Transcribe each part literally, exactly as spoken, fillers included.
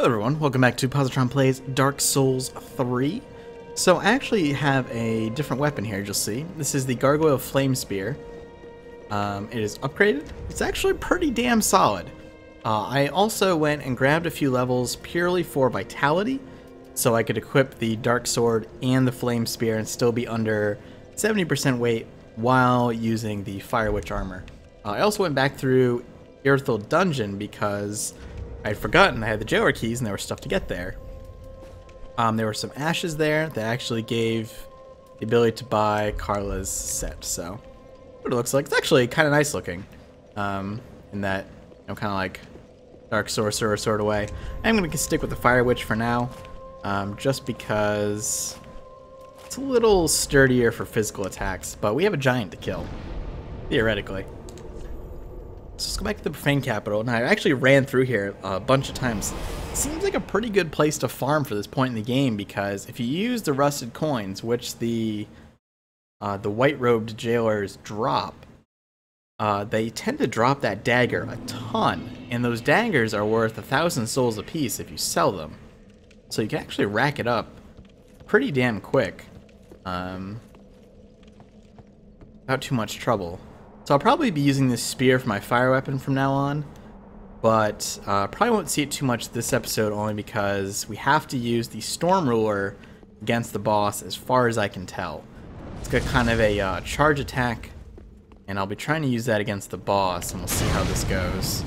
Hello everyone, welcome back to Positron Plays Dark Souls three. So I actually have a different weapon here, you'll see. This is the Gargoyle Flame Spear. Um, it is upgraded. It's actually pretty damn solid. Uh, I also went and grabbed a few levels purely for Vitality, so I could equip the Dark Sword and the Flame Spear and still be under seventy percent weight while using the Fire Witch armor. Uh, I also went back through Yhorm Dungeon because I'd forgotten I had the jailer keys and there was stuff to get there. Um, there were some ashes there that actually gave the ability to buy Carla's set, so what it looks like. It's actually kind of nice looking, um, in that, you know, kind of like Dark Sorcerer sort of way. I'm going to stick with the Fire Witch for now, um, just because it's a little sturdier for physical attacks, but we have a giant to kill, theoretically. So let's go back to the Profane Capital. Now, I actually ran through here a bunch of times. It seems like a pretty good place to farm for this point in the game, because if you use the rusted coins, which the uh, the white-robed jailers drop, uh, they tend to drop that dagger a ton, and those daggers are worth a thousand souls apiece if you sell them. So you can actually rack it up pretty damn quick, um, without too much trouble. So I'll probably be using this spear for my fire weapon from now on, but uh, probably won't see it too much this episode, only because we have to use the Storm Ruler against the boss as far as I can tell. It's got kind of a uh, charge attack, and I'll be trying to use that against the boss, and we'll see how this goes.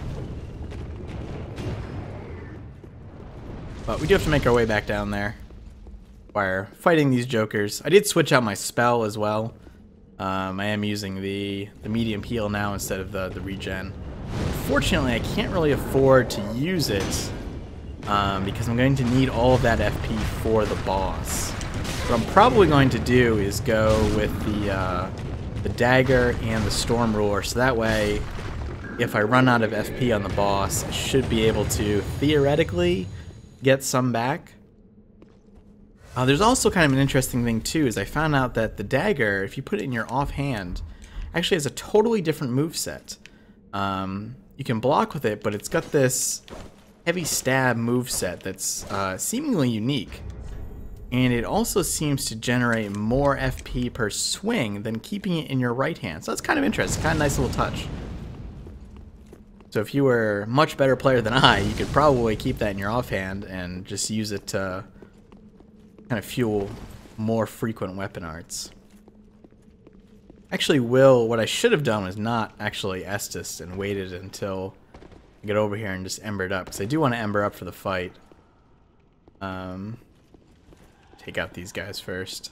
But we do have to make our way back down there while fighting these jokers. I did switch out my spell as well. Um, I am using the, the medium heal now instead of the, the regen. Fortunately, I can't really afford to use it um, because I'm going to need all of that F P for the boss. What I'm probably going to do is go with the, uh, the dagger and the Storm Ruler, so that way, if I run out of F P on the boss, I should be able to theoretically get some back. Uh, there's also kind of an interesting thing too, is I found out that the dagger, if you put it in your offhand, actually has a totally different moveset. Um, you can block with it, but it's got this heavy stab moveset that's uh, seemingly unique. And it also seems to generate more F P per swing than keeping it in your right hand. So that's kind of interesting, kind of nice little touch. So if you were a much better player than I, you could probably keep that in your offhand and just use it to kind of fuel more frequent weapon arts. Actually, will what I should have done was not actually Estus and waited until I get over here and just embered up, because I do want to ember up for the fight. Um, take out these guys first.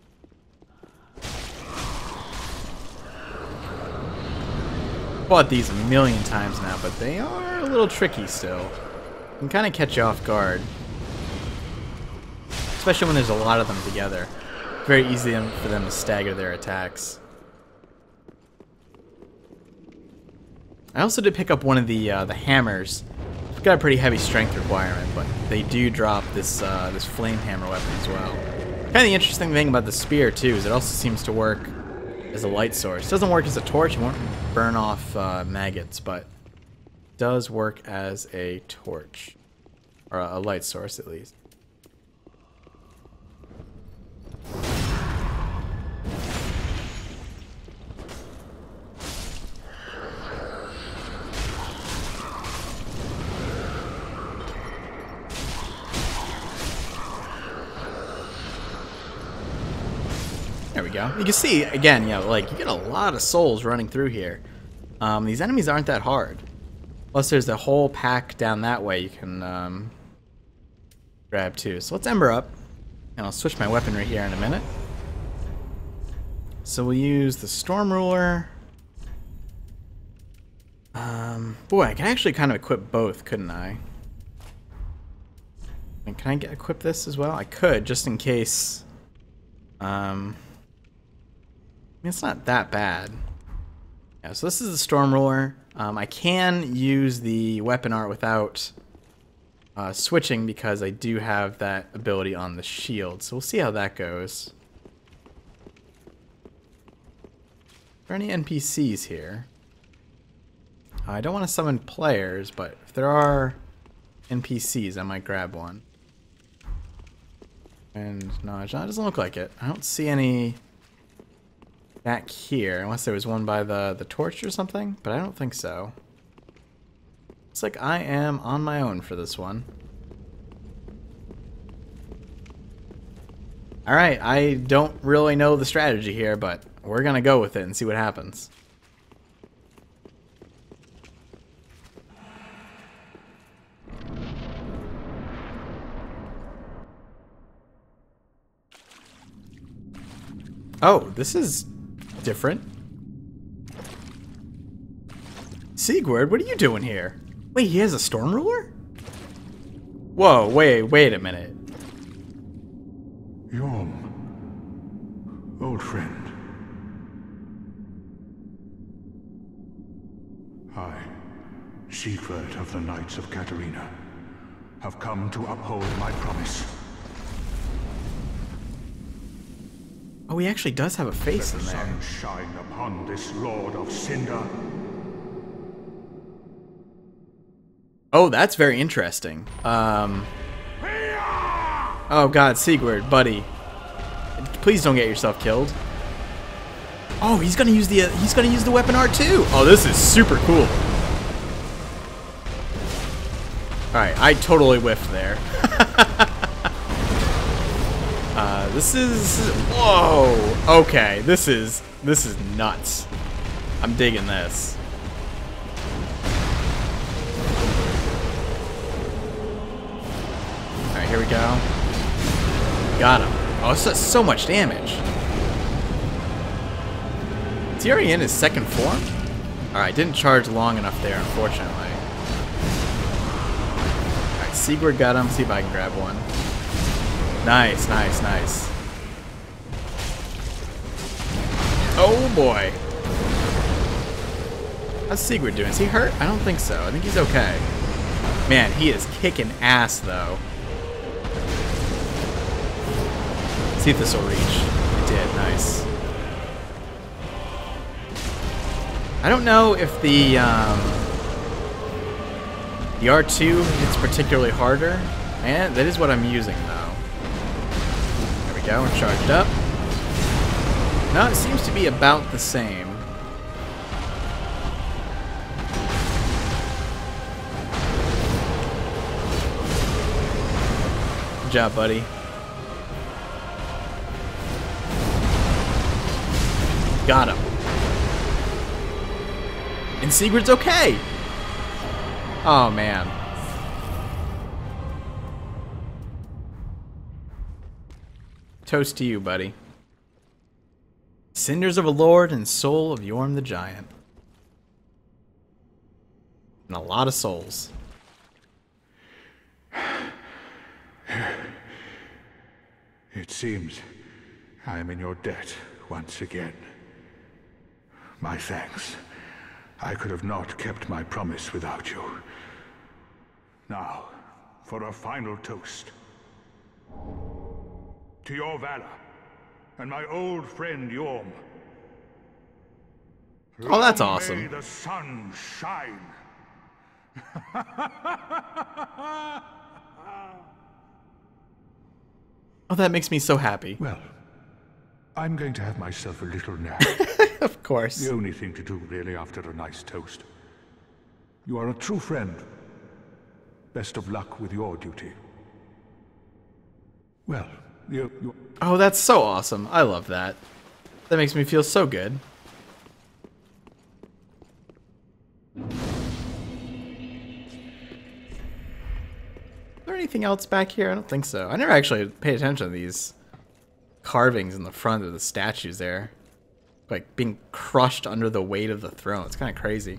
Fought these a million times now, but they are a little tricky still. Can kind of catch you off guard. Especially when there's a lot of them together. Very easy for them to stagger their attacks. I also did pick up one of the uh, the hammers. It's got a pretty heavy strength requirement, but they do drop this uh, this flame hammer weapon as well. Kind of the interesting thing about the spear too is it also seems to work as a light source. It doesn't work as a torch; it won't burn off uh, maggots, but it does work as a torch, or a light source at least. There we go. You can see, again, you know, like, you get a lot of souls running through here. Um, these enemies aren't that hard. Plus, there's a whole pack down that way you can um, grab, too. So let's ember up, and I'll switch my weaponry here in a minute. So we'll use the Storm Ruler. Um, boy, I can actually kind of equip both, couldn't I? And can I get equip this as well? I could, just in case. Um... It's not that bad. Yeah, so this is the Storm Ruler. Um, I can use the weapon art without uh, switching because I do have that ability on the shield. So we'll see how that goes. Are there any N P Cs here? I don't want to summon players, but if there are N P Cs, I might grab one. And no, it doesn't look like it. I don't see any back here, unless there was one by the, the torch or something, but I don't think so. Looks like I am on my own for this one. Alright, I don't really know the strategy here, but we're gonna go with it and see what happens. Oh, this is different. Siegward, what are you doing here? Wait, he has a storm ruler? Whoa, wait, wait a minute. Yhorm, old friend. I, Siegward of the Knights of Katarina, have come to uphold my promise. Oh, he actually does have a face Let in the there. sun shine upon this Lord of Cinder. Oh, that's very interesting. Um... Oh god, Siegward, buddy. Please don't get yourself killed. Oh, he's gonna use the uh, he's gonna use the weapon R too. Oh, this is super cool. Alright, I totally whiffed there. uh, this is whoa. Okay, this is this is nuts. I'm digging this. Alright, here we go. Got him. Oh, this does so much damage. Is he already in his second form? Alright, didn't charge long enough there, unfortunately. Alright, Siegward got him. See if I can grab one. Nice, nice, nice. Oh boy. How's Siegward doing? Is he hurt? I don't think so. I think he's okay. Man, he is kicking ass, though. See if this will reach. It did. Nice. I don't know if the um, the R two hits particularly harder. And that is what I'm using, though. There we go. We're charged up. No, it seems to be about the same. Good job, buddy. Got him. And Siegward's okay. Oh, man. Toast to you, buddy. Cinders of a Lord and soul of Yhorm the Giant. And a lot of souls. It seems I am in your debt once again. My thanks. I could have not kept my promise without you. Now, for a final toast. To your valor, and my old friend Yhorm. Oh, that's Long awesome. May the sun shine. Oh, that makes me so happy. Well, I'm going to have myself a little nap. Of course. The only thing to do, really, after a nice toast. You are a true friend. Best of luck with your duty. Well, you... you... Oh, that's so awesome. I love that. That makes me feel so good. Is there anything else back here? I don't think so. I never actually paid attention to these carvings in the front of the statues there. Like being crushed under the weight of the throne. It's kind of crazy.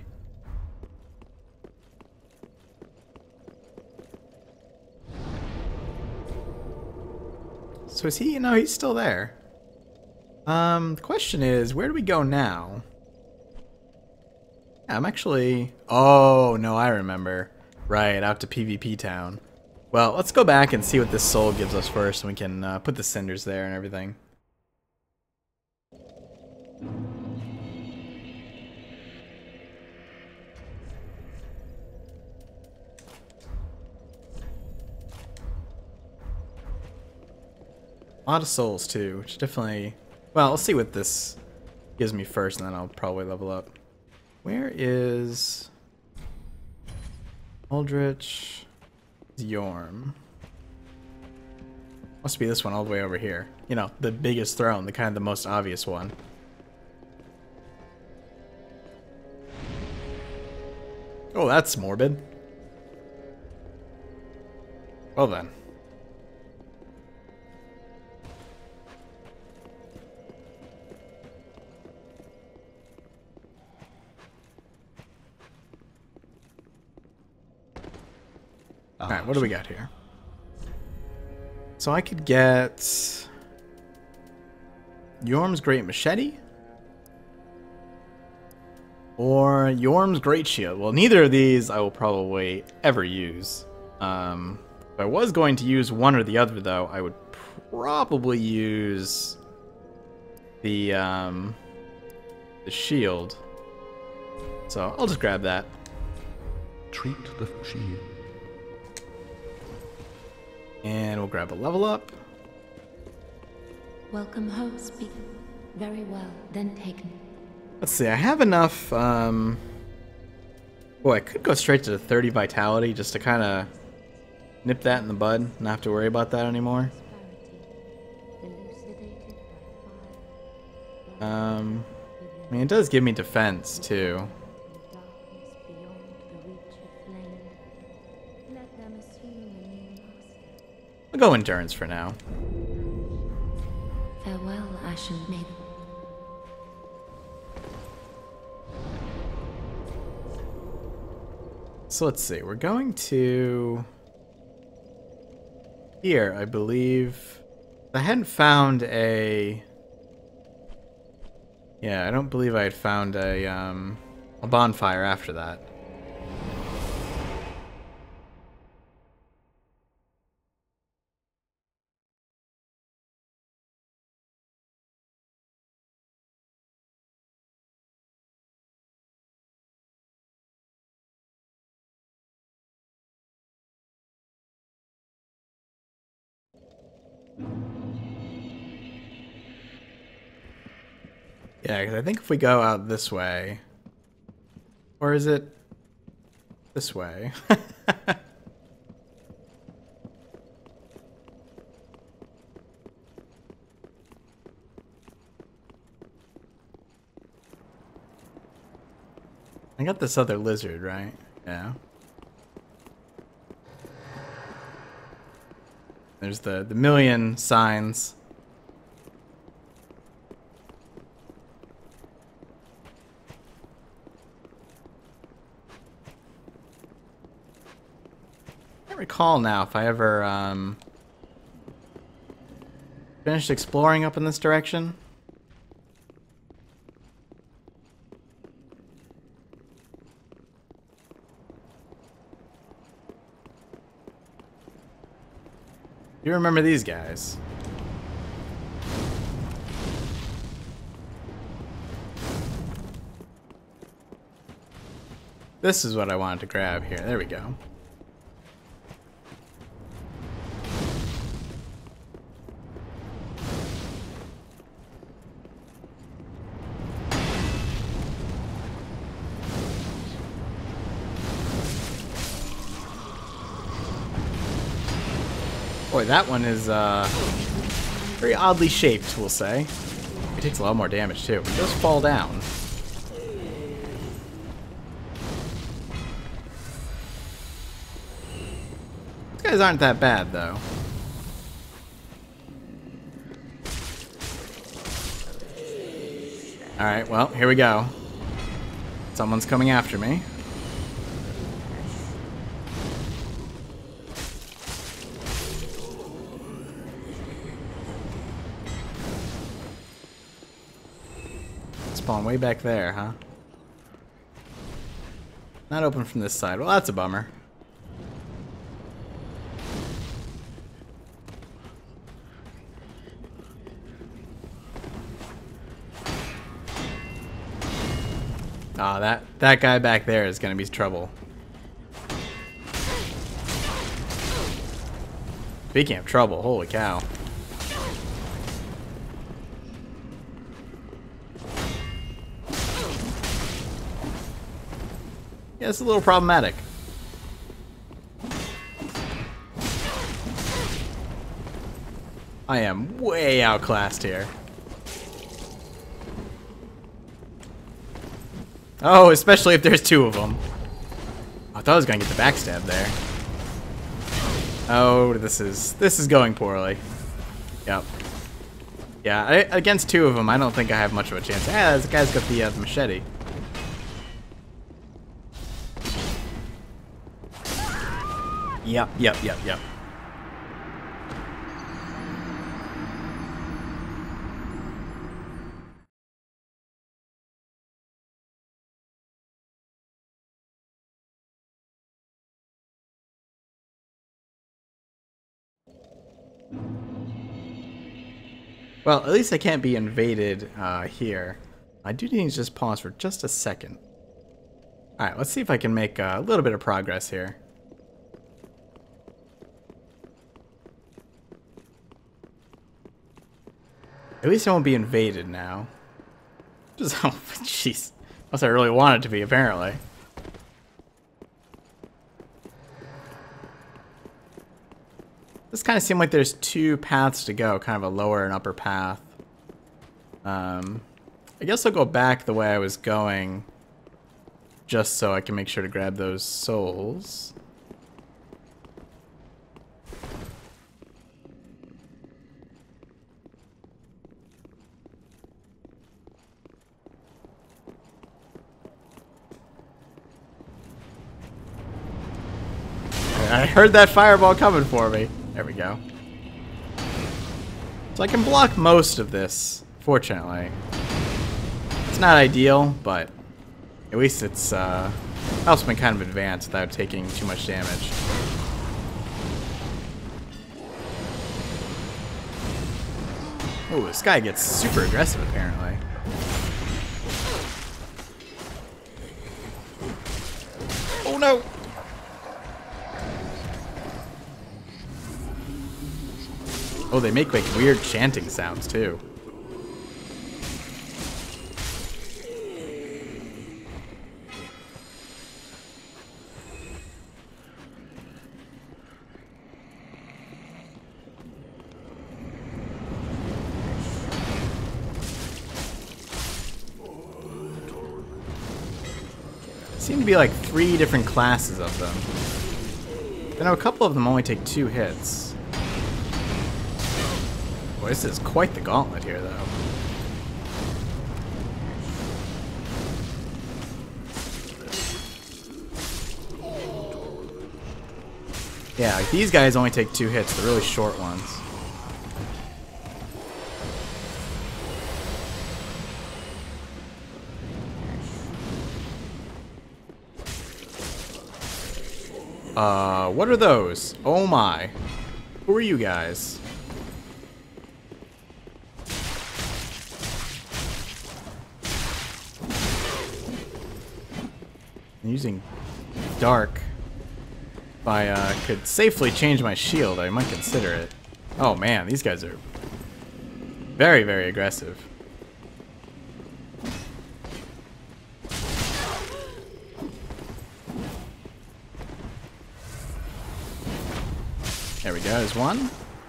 So is he? No, he's still there. Um, the question is, where do we go now? Yeah, I'm actually... Oh, no, I remember. Right, out to PvP town. Well, let's go back and see what this soul gives us first, and we can uh, put the cinders there and everything. A lot of souls too, which definitely... Well, I'll see what this gives me first, and then I'll probably level up. Where is... Aldrich... Yhorm? Must be this one all the way over here. You know, the biggest throne, the kind of the most obvious one. Oh, that's morbid. Well then. Alright, what do we got here? So I could get Yhorm's Great Machete or Yhorm's Great Shield. Well, neither of these I will probably ever use. Um, if I was going to use one or the other, though, I would probably use the um, the shield. So I'll just grab that. Treat the shield. And we'll grab a level up. Welcome home, speak. Very well, then taken. Let's see, I have enough, um... Boy, I could go straight to the thirty vitality just to kind of nip that in the bud. Not have to worry about that anymore. Um, I mean, it does give me defense, too. I'll go endurance for now. Farewell, Ashen Maiden. So let's see, we're going to here, I believe. I hadn't found a yeah, I don't believe I had found a um a bonfire after that. Yeah, because I think if we go out this way... Or is it... this way? I got this other lizard, right? Yeah. There's the, the million signs. I can't recall now if I ever um, finished exploring up in this direction. You remember these guys? This is what I wanted to grab here. There we go. Boy, that one is uh, very oddly shaped, we'll say. It takes a lot more damage, too. It does fall down. These guys aren't that bad, though. Alright, well, here we go. Someone's coming after me. Spawn way back there, huh? Not open from this side. Well, that's a bummer. Ah, oh, that that guy back there is gonna be trouble. Speaking of trouble, holy cow. Yeah, it's a little problematic. I am way outclassed here. Oh, especially if there's two of them. I thought I was gonna get the backstab there. Oh, this is this is going poorly. Yep. Yeah, I, against two of them, I don't think I have much of a chance. Ah, this guy's got the uh, machete. Yep, yep, yep, yep. Well, at least I can't be invaded uh, here. I do need to just pause for just a second. Alright, let's see if I can make uh, a little bit of progress here. At least I won't be invaded now. Just, oh, jeez. Unless I really wanted to be, apparently. This kind of seemed like there's two paths to go, kind of a lower and upper path. Um, I guess I'll go back the way I was going, just so I can make sure to grab those souls. I heard that fireball coming for me. There we go. So I can block most of this, fortunately. It's not ideal, but at least it's uh, helps me kind of advance without taking too much damage. Oh, this guy gets super aggressive apparently. Oh no! Oh, they make like weird chanting sounds too. Seem to be like three different classes of them. I know a couple of them only take two hits. Boy, this is quite the gauntlet here, though. Yeah, like these guys only take two hits, the really short ones. Uh, what are those? Oh my. Who are you guys? I'm using dark. If I uh, could safely change my shield, I might consider it. Oh man, these guys are very, very aggressive. There we go, there's one.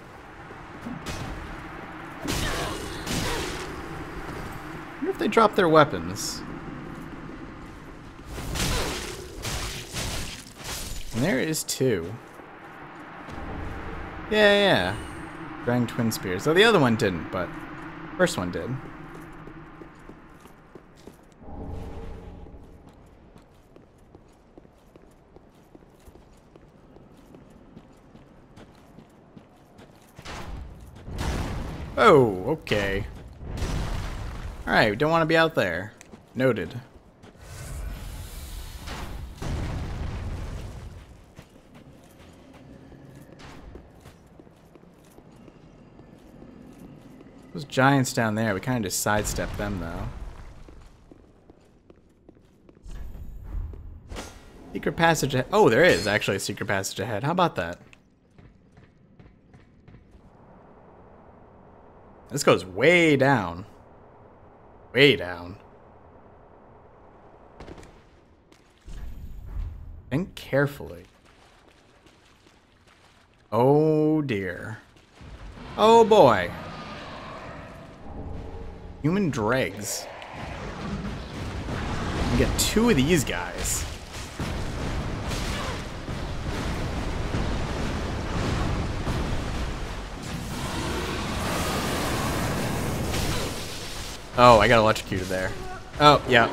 I wonder if they drop their weapons. And there is two. Yeah, yeah. Dragon twin spears. So the other one didn't, but first one did. Oh, okay. Alright, we don't want to be out there. Noted. Those giants down there, we kind of just sidestepped them, though. Secret passage ahead. Oh, there is actually a secret passage ahead. How about that? This goes way down. Way down. Think carefully. Oh dear. Oh boy. Human dregs. We get two of these guys. Oh, I got electrocuted there. Oh, yeah.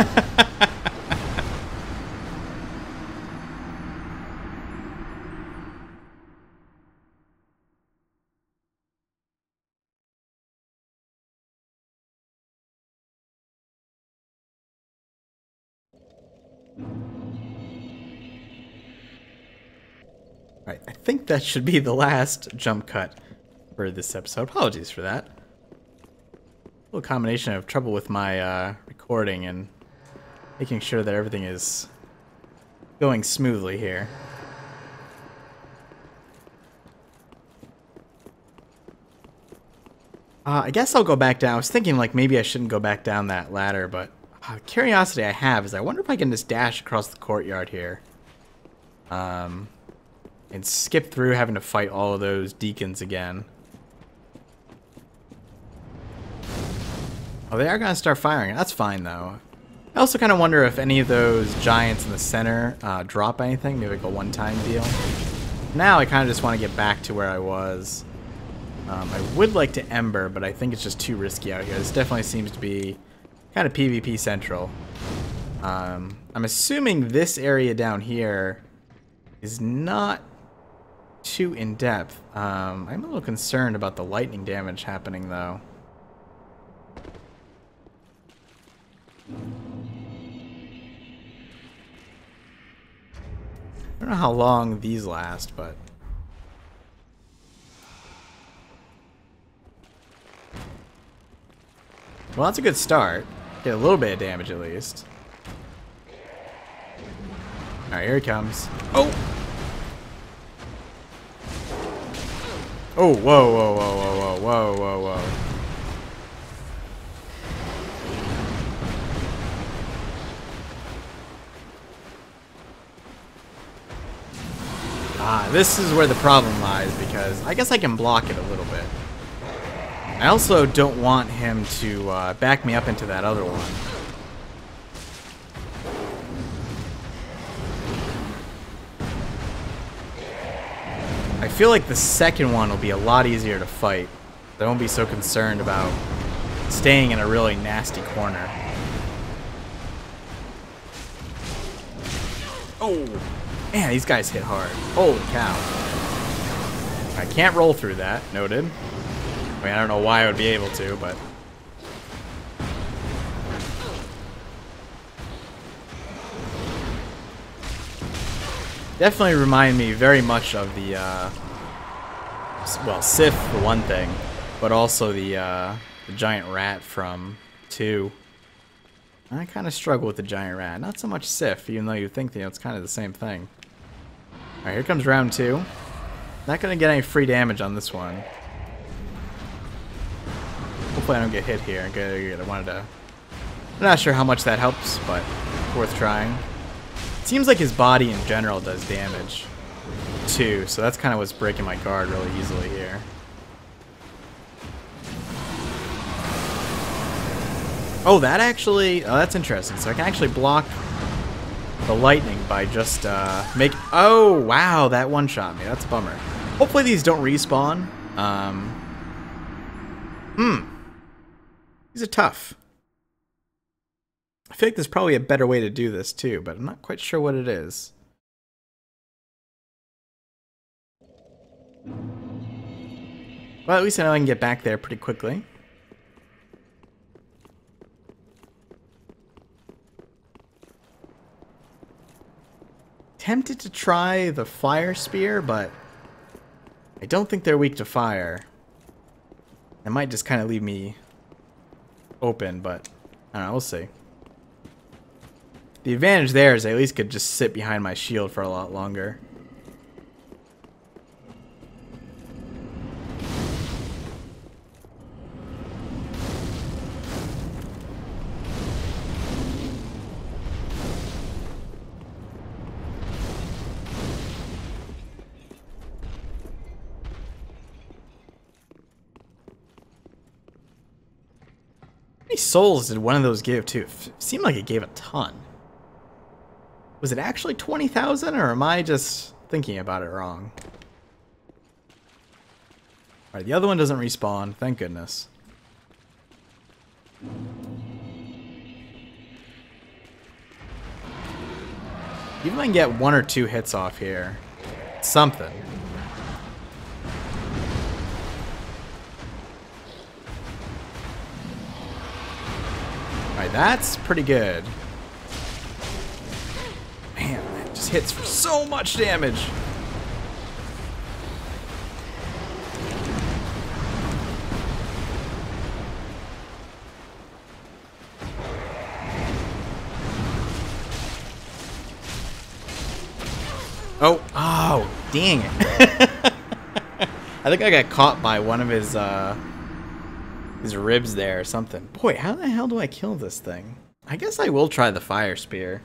Alright, I think that should be the last jump cut for this episode. Apologies for that. A little combination of trouble with my uh, recording and making sure that everything is going smoothly here. Uh, I guess I'll go back down. I was thinking like maybe I shouldn't go back down that ladder, but uh, the curiosity I have is I wonder if I can just dash across the courtyard here. Um, and skip through having to fight all of those deacons again. Oh, they are going to start firing. That's fine, though. I also kind of wonder if any of those giants in the center uh, drop anything. Maybe like a one-time deal. Now I kind of just want to get back to where I was. Um, I would like to Ember, but I think it's just too risky out here. This definitely seems to be kind of PvP central. Um, I'm assuming this area down here is not too in-depth. Um, I'm a little concerned about the lightning damage happening, though. I don't know how long these last, but... Well, that's a good start. Get a little bit of damage at least. Alright, here he comes. Oh! Oh, whoa, whoa, whoa, whoa, whoa, whoa, whoa, whoa. Ah, this is where the problem lies, because I guess I can block it a little bit. I also don't want him to uh, back me up into that other one. I feel like the second one will be a lot easier to fight. I won't be so concerned about staying in a really nasty corner. Oh! Man, these guys hit hard. Holy cow. I can't roll through that. Noted. I mean, I don't know why I would be able to, but... Definitely remind me very much of the, uh... well, Sith for one thing, but also the, uh, the giant rat from two. I kind of struggle with the giant rat. Not so much Sif, even though you think, you know, it's kind of the same thing. Alright, here comes round two. Not going to get any free damage on this one. Hopefully I don't get hit here. Good, I wanted to... I'm not sure how much that helps, but worth trying. It seems like his body in general does damage, too, so that's kind of what's breaking my guard really easily here. Oh, that actually... Oh, that's interesting. So I can actually block the lightning by just uh, make... Oh, wow, that one-shot me. That's a bummer. Hopefully these don't respawn. Um, hmm. These are tough. I feel like there's probably a better way to do this, too, but I'm not quite sure what it is. Well, at least I know I can get back there pretty quickly. Tempted to try the fire spear, but I don't think they're weak to fire. It might just kind of leave me open, but I don't know, we'll see. The advantage there is I at least could just sit behind my shield for a lot longer. souls did one of those give, too? It seemed like it gave a ton. Was it actually twenty thousand, or am I just thinking about it wrong? Alright, the other one doesn't respawn, thank goodness. Even if I can get one or two hits off here, something. Alright, that's pretty good. Man, that just hits for so much damage. Oh, oh, dang it. I think I got caught by one of his, uh, his ribs there or something. Boy, how the hell do I kill this thing? I guess I will try the fire spear.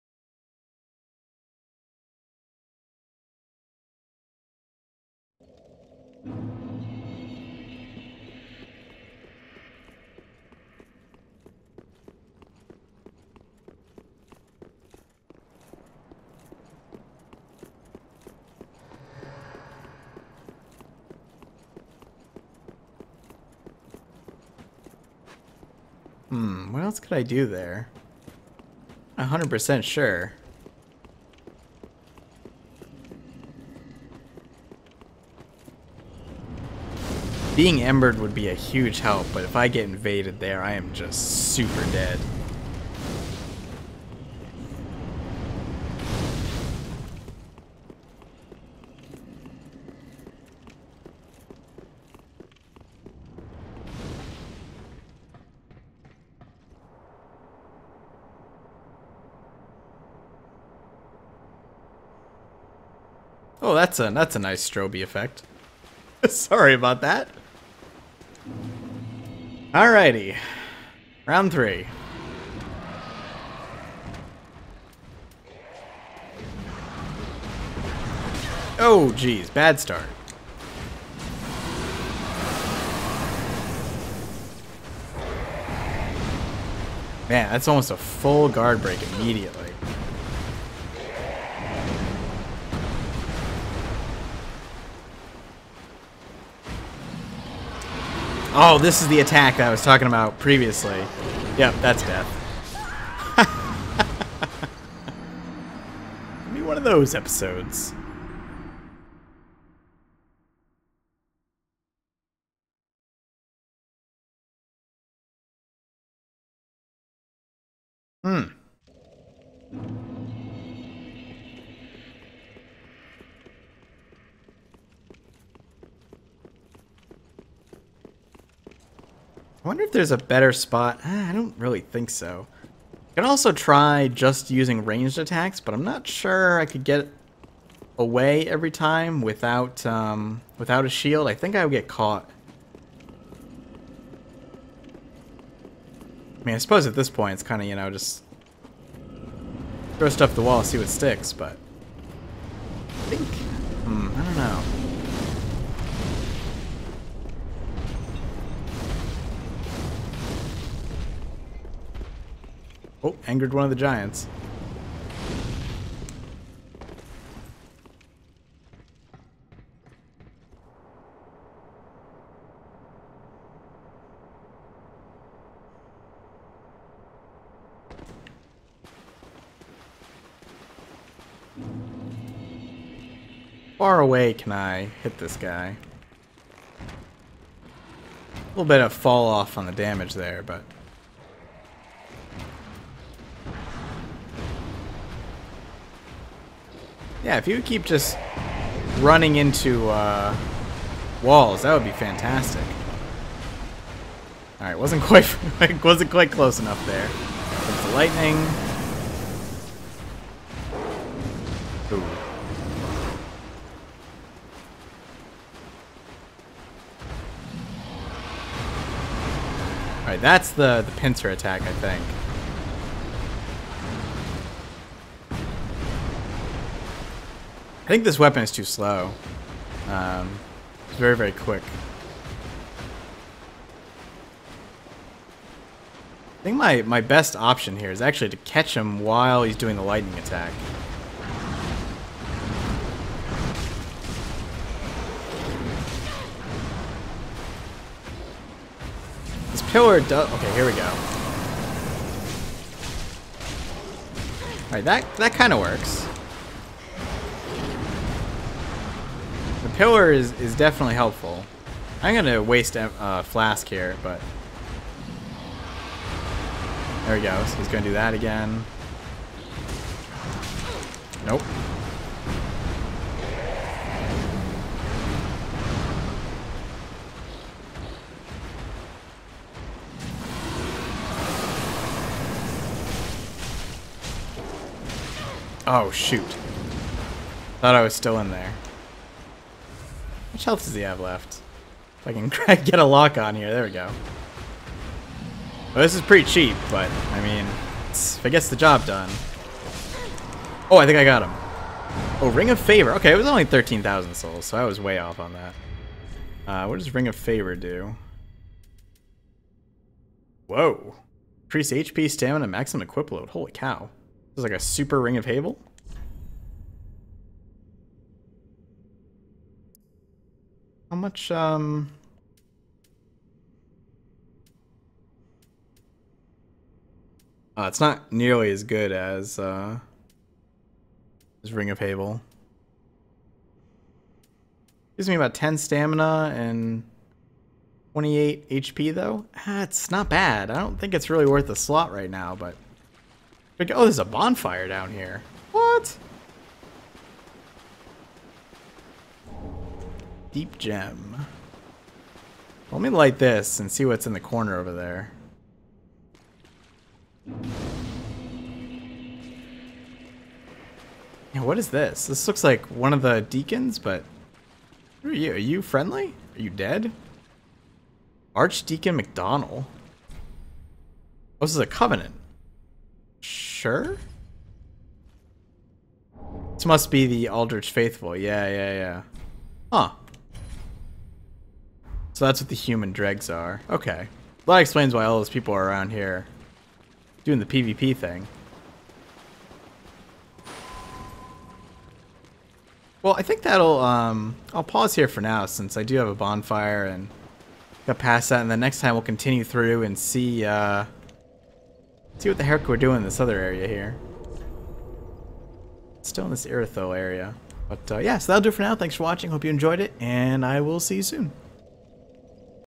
Hmm, what else could I do there? one hundred percent sure. Being embered would be a huge help, but if I get invaded there, I am just super dead. Oh, that's a that's a nice strobe effect. Sorry about that. Alrighty. Round three. Oh, geez. Bad start. Man, that's almost a full guard break immediately. Oh, this is the attack that I was talking about previously. Yep, that's death. Give me one of those episodes. Hmm. I wonder if there's a better spot. I don't really think so. I can also try just using ranged attacks, but I'm not sure I could get away every time without um, without a shield. I think I would get caught. I mean, I suppose at this point it's kind of, you know, just throw stuff at the wall, see what sticks, but I think, hmm, I don't know. Oh, angered one of the giants. Far away can I hit this guy? A little bit of fall off on the damage there, but yeah, if you would keep just running into uh, walls, that would be fantastic. All right, wasn't quite wasn't quite close enough there. There's the lightning. Ooh. All right, that's the the pincer attack, I think. I think this weapon is too slow. Um, it's very, very quick. I think my, my best option here is actually to catch him while he's doing the lightning attack. This pillar does... Okay, here we go. Alright, that, that kind of works. The pillar is, is definitely helpful. I'm going to waste a uh, flask here, but... There he goes. He's going to do that again. Nope. Oh, shoot. Thought I was still in there. How much health does he have left? If I can get a lock on here. There we go. Well, this is pretty cheap, but, I mean, it's, if it gets the job done. Oh, I think I got him. Oh, Ring of Favor. Okay, it was only thirteen thousand souls, so I was way off on that. Uh, what does Ring of Favor do? Whoa. Increase H P, stamina, maximum equip load. Holy cow. This is like a super Ring of Havel? How much, um... Uh, it's not nearly as good as, uh, as Ring of Havel. Gives me about ten stamina and twenty-eight H P, though. Ah, it's not bad. I don't think it's really worth the slot right now, but... Oh, there's a bonfire down here. What? Deep gem. Let me light this and see what's in the corner over there. Yeah, what is this? This looks like one of the deacons, but... Who are you? Are you friendly? Are you dead? Archdeacon McDonald. Oh, this is a covenant. Sure? This must be the Aldrich Faithful. Yeah, yeah, yeah. Huh. So that's what the human dregs are. Okay. Well, that explains why all those people are around here doing the PvP thing. Well, I think that'll, um, I'll pause here for now since I do have a bonfire and got past that, and then next time we'll continue through and see, uh, see what the heck we're doing in this other area here. Still in this Irithel area. But, uh, yeah, so that'll do it for now. Thanks for watching. Hope you enjoyed it, and I will see you soon.